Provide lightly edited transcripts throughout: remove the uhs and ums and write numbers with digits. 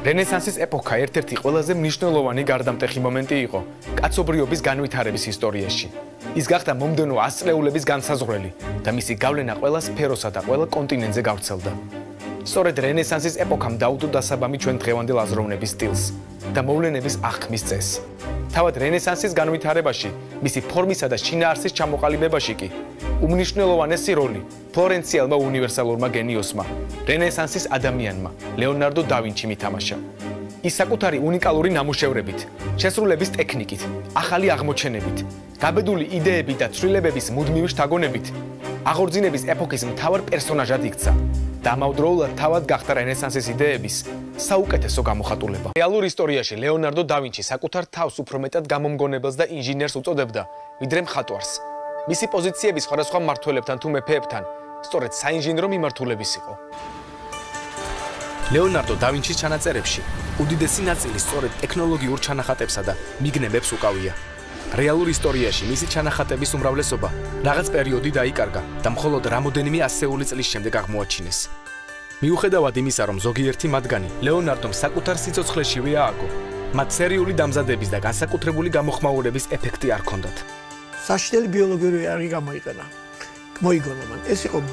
რენესანსის ეპოქა ერთ-ერთი ყველაზე მნიშვნელოვანი გარდამტეხი მომენტი იყო კაცობრიობის განვითარების ისტორიაში. ის გახდა მომდევნო 100 წლეულების განსაზღვრელი და მისი გავლენა ყველა სფეროსა და ყველა კონტინენტზე გავრცელდა. სწორედ რენესანსის ეპოქამ დაუდო დასაბამი ჩვენ დღევანდელ აზროვნების სტილს და მოვლენების აღქმის წესს. თავად რენესანსის განვითარებაში, მისი ფორმისა და შინაარსის ჩამოყალიბებაში კი უმნიშვნელოვანესი როლი ფლორენციელმა უნივერსალურმა გენიოსმა, რენესანსის ადამიანმა, ლეონარდო და ვინჩიმ ითამაშა. ის საკუთარი უნიკალური ნამუშევრებით, შესრულების ტექნიკით, ახალი აღმოჩენებით, გაბედული იდეებით და ცვლილებების მუდმივი შთაგონებით, აღორძინების ეპოქის მთავარ პერსონაჟად იქცა და ამავდროულად თავად გახდა რენესანსის იდეების საუკეთესო გამოხატულება. რეალურ ისტორიაში ლეონარდო და ვინჩი საკუთარ თავს უფრო მეტად გამომგონებელს და ინჟინერს უწოდებდა, ვიდრე მხატვარს. მისი პოზიციები სხვადასხვა მმართველებთან თუ მეფეებთან სწორედ საინჟინრო მიმართულების იყო. ლეონარდო და ვინჩის ჩანაწერებში უდიდესი ნაწილი სწორედ ტექნოლოგიურ ჩანახატებსა და მიგნებებს უკავია. რეალურ ისტორიაში მისი ჩანახატების უმრავლესობა რაღაც პერიოდი დაიკარგა და მხოლოდ რამოდენიმე ასეული წლის შემდეგ აღმოაჩინეს. მიუხედავად იმისა, რომ ზოგიერთი მათგანი ლეონარდომ საკუთარ სიცოცხლეშივე ააგო, მათ სერიული დამზადების და განსაკუთრებული გამოხმაურების ეფექტი არ ჰქონდათ. საშინელი ბიოლოგიური იარაღი გამოიყენა. მოიგონა მან. ეს იყო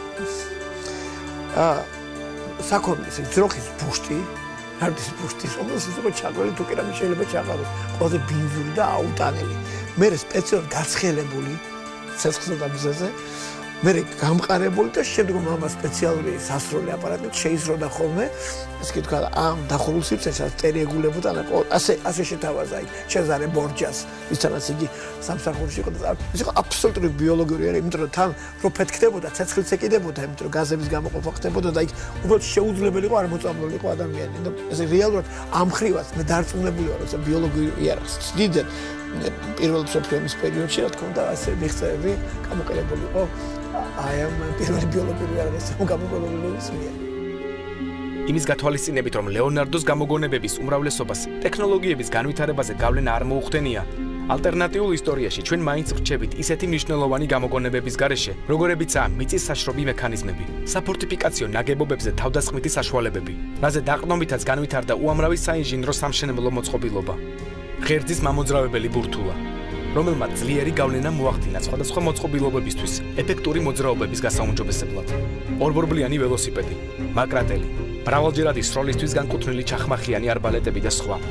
საქონლის ძროხის ბუშტი, არდის ბუშტი, რომელსაც იყო ჩაგველი თუ კი რამე შეიძლება ჩაყაროს. ყველაზე ბინძური და აუტანელი. მე სპეციალურად გაცხელებული ცეცხლზე და მზეზე, მე გამყარებული და შემდგომ ამას სპეციალური სასროლი აპარატით შეიზროდა ხოლმე, ესე კი თქვა, ამ დახურულ სივრცეში წერიეგულებოდა ასე შეთავაზა იქ ჩეზარე ბორჯას, ვისთანაც იგი სამსახურში იყო და ის იყო აბსოლუტური ბიოლოგიური იარაღი, იმიტომ რომ თან რო ფეთქდებოდა, ცეცხლიც ეკიდებოდა, იმიტომ რომ გაზების გამოყოფა ხდებოდა და იქ უბრალოდ შეუძლებელი იყო არ მოწამლულიყო ადამიანი და ესე რეალურად ამ ხრივაც მე დარწმუნებული ვარ, რომ ბიოლოგიური იარაღს ცდიდნენ პირველ მსოფლიო ომის პერიოდში, რა თქმა უნდა, ასე მიღწევები გამოყენებული იყო აი ამ პირველი ბიოლოგიური იარაღის გამოგონებულის მიერ. იმის გათვალისწინებით, რომ ლეონარდოს გამოგონებების უმრავლესობას ტექნოლოგიების განვითარებაზე გავლენა არ მოუხდენია, ალტერნატიულ ისტორიაში ჩვენ მაინც ვრჩებით ისეთი მნიშვნელოვანი გამოგონებების გარეშე, როგორებიცაა მიწის საშრობი მექანიზმები, საფორტიფიკაციო ნაგებობებზე თავდასხმითი საშუალებები, რაზე დაყრდნობითაც განვითარდა უამრავი საინჟინრო სამშენებლო მოწყობილობა. ღერძის მამოძრავებელი ბურთულა, რომელმაც ძლიერი გავლენა მოახდინა სხვადასხვა მოწყობილობებისთვის ეფექტური მოძრაობების გასაუმჯობესებლად. ორბორბლიანი ველოსიპედი, მაკრატელი, მრავალჯერადი სროლისთვის განკუთვნილი ჩახმახიანი არბალეტები და სხვა.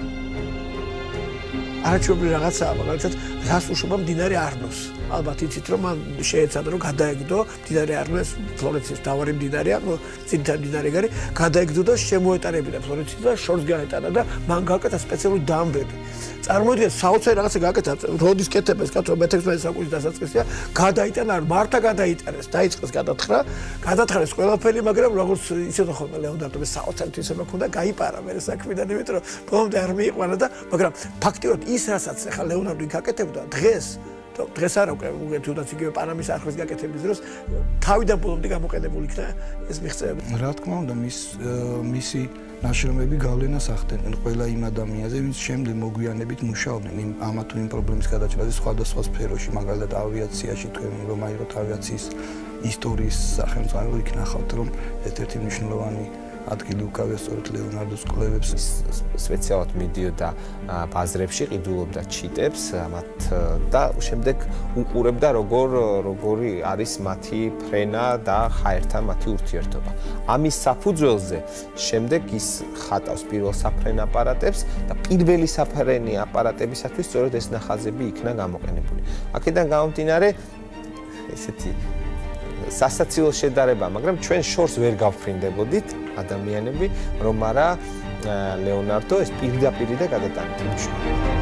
არაჩვეულებრივი რაღაცაა, მაგალითად, რას უშვება მდინარე არნოს. ალბათ იცით, რომ მან შეეცადა, რომ გადაეგდო მდინარე არნო, ეს ფლორენციის მთავარი მდინარეა, ძირითადი მდინარე გარი, გადაეგდო და შემოეტარებინა ფლორენციის და შორს გაეტანა და მან გააკეთა სპეციალური დამბები. წარმოიდგინეთ, საოცარი რაღაცა გააკეთა, როდის კეთებას კაცო მე-16 საუკუნის დასაწყისია, გადაიტანა, მართა გადაიტანეს, დაიწყეს გადათხარეს ყველაფერი, მაგრამ როგორც იცოდა ხოლმე ლეონარდომ საოცარი თვისება ჰქონდა, გაიპარა მე საქმიდან, იმიტომ რომ ბოლომდე არ მიიყვანა და მაგრამ ფაქტიურად ის რასაც ახლა ლეონარდო იქ აკეთებდა დღეს არ უკვე თუნდაც იგივე პანამის არხის გაკეთების დროს თავიდან ბოლომდე გამოყენებული იქნა ეს მიღწევები. რა თქმა უნდა, მისი ნაშრომები გავლენას ახდენენ ყველა იმ ადამიანზე, ვინც შემდეგ მოგვიანებით მუშაობდნენ ამა თუ იმ პრობლემის გადაჭრაზე სხვადასხვა სფეროში, მაგალითად ავიაციაში, თქვენ რომ აიღოთ ავიაციის ისტორიის სახელმძღვანელო, იქ ნახავთ, რომ ერთ-ერთი მნიშვნელოვანი ადგილი უკავია სწორედ ლეონარდოს კვლევებს. სპეციალურად მიდიოდა ბაზრებში, ყიდულობდა ჩიტებს და შემდეგ უყურებდა როგორი არის მათი ფრენა და ჰაერთან მათი ურთიერთობა. ამის საფუძველზე შემდეგ ის ხატავს პირველ საფრენ აპარატებს და პირველი საფრენი აპარატებისათვის სწორედ ეს ნახაზები იქნა გამოყენებული. აქედან გამომდინარე ესეთი სასაცილო შედარება, მაგრამ ჩვენ შორს ვერ გავფრინდებოდით ადამიანები, რომ არა ლეონარდო ეს პირდაპირ და გადატანით იმუშავა.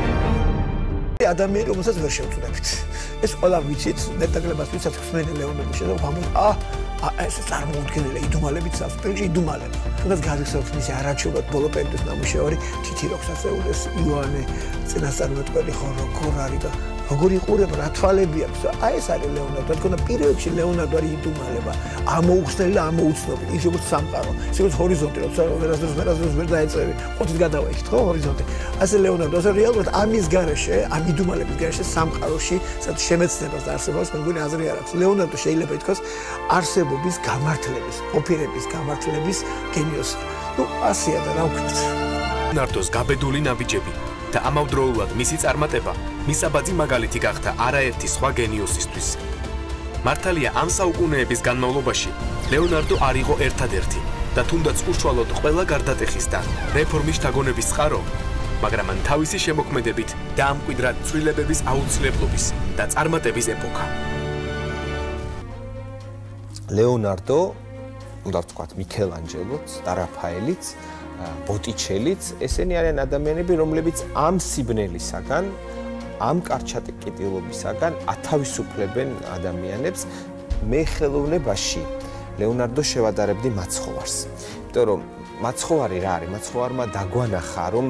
ადამიანი, რომელსაც ვერ შევწუდებით. ეს ყველა ვიცით, მეტაკლებას ვიცით, ხსმენი ლეონარდო შედა, ეს წარმოუდგენელი იდუმალებით სასწრაფო იდუმალება. თუნდაც გაგიხსენოთ მისი არაჩვეულებრივ ბოლო პერიოდის ნამუშევარი თითი როქსასეულის იოანე წინასწარმეტყველი ხორარი და როგორი იყურება, რა თვალები აქვს. აი ეს არის ლეონარდო. თქო, პირიქში ლეონარდო არის იდუმალება, ამოუხსნელი და ამოუცნობი. ის როგორც სამყარო, ის როგორც ჰორიზონტი, როცა ვერასდროს ვერ დაეწევი, ყოთით გადავაიქით, ხო, ჰორიზონტი. ასე ლეონარდო, ასე რეალურად ამის გარეშე, ამ იდუმალების გარეშე სამყაროში, სადაც შემეცნებას და არსებობას მეგონი აზრი არ აქვს. ლეონარდო შეიძლება ითქვას არსებობის გამართლების, ყოფილების გამართლების გენიოსი. ასეა და რა ვქნათ. ლეონარდოს გაბედული ნაბიჯები და ამავდროულად მისი წარმატება მისაბაძი მაგალითი გახდა არაერთი სხვა გენიოსისთვის. მართალია ამ საუკუნეების განმავლობაში ლეონარდო არ იყო ერთადერთი და თუნდაც უშუალოდ ყველა გარდატეხის და რეფორმის შთაგონების წყარო, მაგრამ მან თავისი შემოქმედებით დაამკვიდრა ცვლილებების აუცილებლობის და წარმატების ეპოქა. ლეონარდო, უნდა ვთქვათ, მიქელანჯელოც და რაფაელიც, ბოტიჩელიც, ესენი არიან ადამიანები, რომლებიც ამ სიბნელისაგან, ამ კარჩატკიტილობისაგან ათავისუფლებენ ადამიანებს. მე ხელოვნებაში ლეონარდო შევადარებდი მაცხოვარს. იმიტომ რომ მაცხოვარი რა არის? მაცხოვარმა დაგვანახა, რომ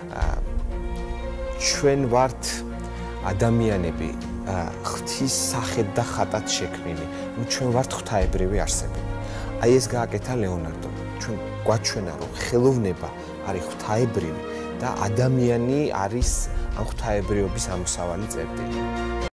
ჩვენ ვართ ადამიანები ღვთის სახედ და ხატად შექმნილი. ჩვენ ვართ ღვთაებრივი არსებები. აი ეს გააკეთა ლეონარდომ. ჩვენ გვაჩვენა, რომ ხელოვნება არის ღვთაებრივი და ადამიანი არის ამ ღვთაებრიობის ამოსავალი წერტილი.